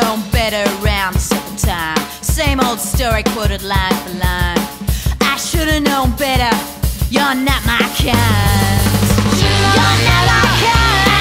known better around the second time. Same old story quoted line for line. I should've known better. You're not my kind. You're not my kind.